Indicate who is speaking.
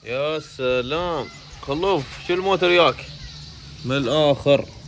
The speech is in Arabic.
Speaker 1: يا سلام خلوف، شو الموتر ياك من الاخر.